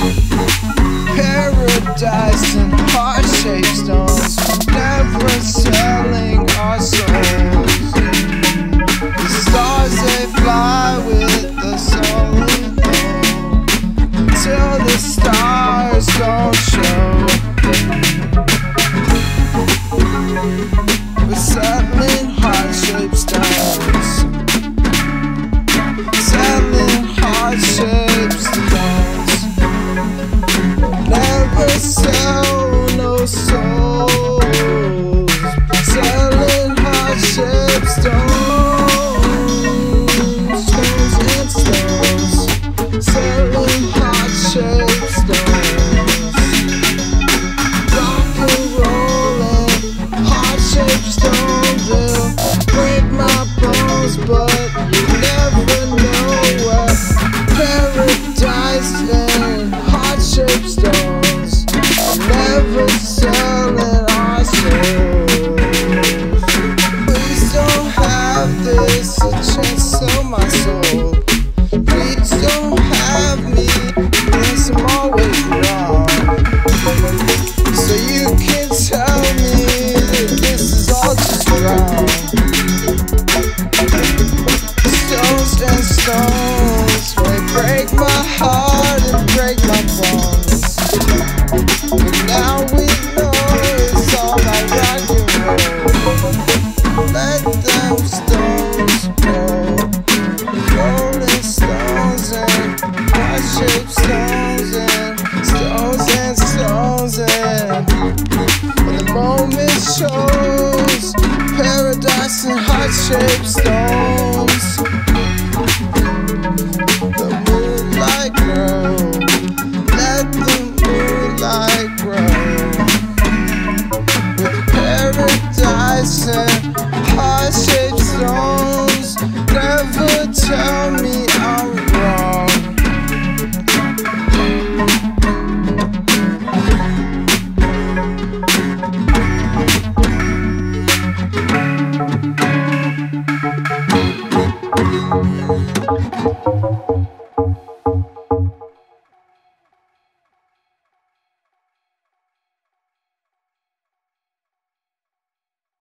Paradise and heart-shaped stones, never selling our souls. The stars they fly with the soul till the stars don't show. We're settling heart-shaped stones, settling heart-shaped stones. Never sell no souls, selling heart-shaped stones, stones and stones, selling heart-shaped stones. Rock and rollin', heart-shaped stones will break my bones, but you never know what paradise and heart-shaped stones never selling our souls. Please don't have this a chance, sell my soul. Please don't have me, yes, I'm always wrong. So you can tell me that this is all just wrong. Stones and stones may break my heart and break my bones, but now we know it's all about rock and roll. Let them stones roll, rolling stones and heart-shaped stones and stones and stones, and when the moment shows paradise and heart-shaped stones.